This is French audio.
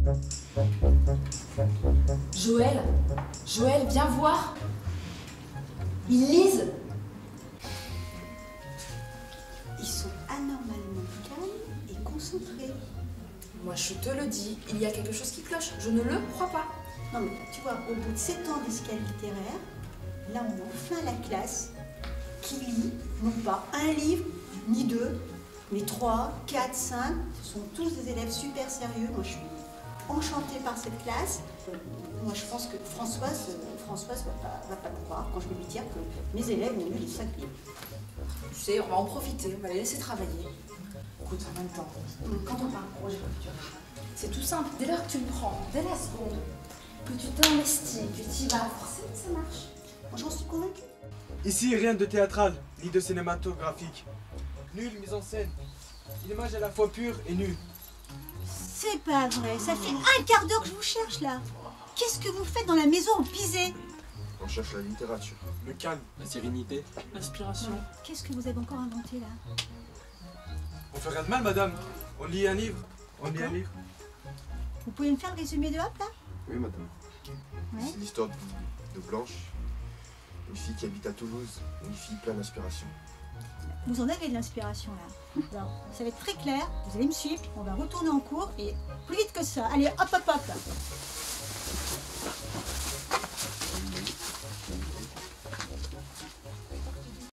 Joël, Joël, viens voir. Ils lisent. Ils sont anormalement calmes et concentrés. Moi, je te le dis, il y a quelque chose qui cloche. Je ne le crois pas. Non mais tu vois, au bout de 7 ans d'escale littéraire, là on a enfin la classe qui lit, non pas un livre, ni deux, mais 3, 4, 5. Ce sont tous des élèves super sérieux. Moi je suis enchantée par cette classe. Moi je pense que Françoise va pas me croire quand je vais lui dire que mes élèves ont lu les 5 livres. Tu sais, on va en profiter, on va les laisser travailler. Écoute, en même temps, quand on parle projet futur, c'est tout simple. Dès lors que tu le prends, dès la seconde, que tu t'investis, que tu y vas, forcément ça marche. Moi j'en suis convaincue. Ici, rien de théâtral, ni de cinématographique. Nulle mise en scène. Une image à la fois pure et nue. C'est pas vrai, ça fait un quart d'heure que je vous cherche là. Qu'est-ce que vous faites dans la maison au Pisé? On cherche la littérature. Le calme, La sérénité, l'inspiration. Qu'est-ce que vous avez encore inventé là? on fait rien de mal, madame. On lit un livre. On lit un livre. Vous pouvez me faire le résumé de Hop là? Oui, madame. Ouais. C'est l'histoire de Blanche, une fille qui habite à Toulouse, une fille pleine d'inspiration. Vous en avez de l'inspiration là. Alors, ça va être très clair, vous allez me suivre, on va retourner en cours et plus vite que ça. Allez, hop hop hop là.